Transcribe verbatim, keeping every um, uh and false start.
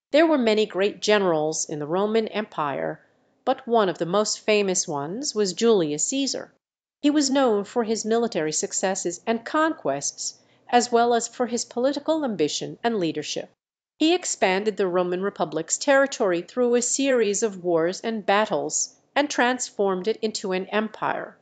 There were many great generals in the Roman Empire, but one of the most famous ones was Julius Caesar. He was known for his military successes and conquests, as well as for his political ambition and leadership. He expanded the Roman Republic's territory through a series of wars and battles, and transformed it into an empire.